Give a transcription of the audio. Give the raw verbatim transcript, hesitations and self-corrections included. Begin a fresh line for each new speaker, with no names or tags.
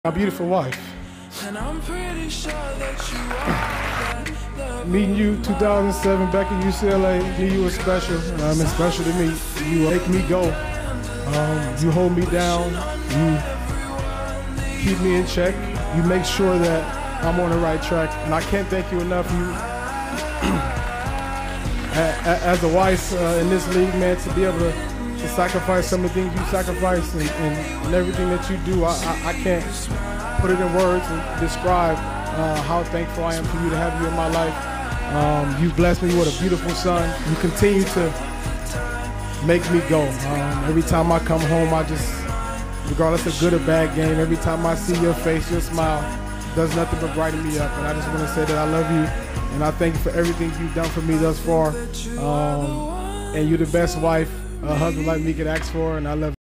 My beautiful wife.
And I'm pretty sure that you are.
Meeting you two thousand seven back at U C L A, knew you were special. Um, it's special to me. You make me go. Um, you hold me down. You keep me in check. You make sure that I'm on the right track. And I can't thank you enough. You, as a wife uh, in this league, man, to be able to, to sacrifice some of the things you sacrifice and, and, and everything that you do, I, I, I can't put it in words and describe uh, how thankful I am for you to have you in my life. Um, you've blessed me with a beautiful son. You continue to make me go. Um, every time I come home, I just, regardless of good or bad game, every time I see your face, your smile does nothing but brighten me up. And I just want to say that I love you, and I thank you for everything you've done for me thus far. Um, and you're the best wife a husband like me could ask for, and I love you.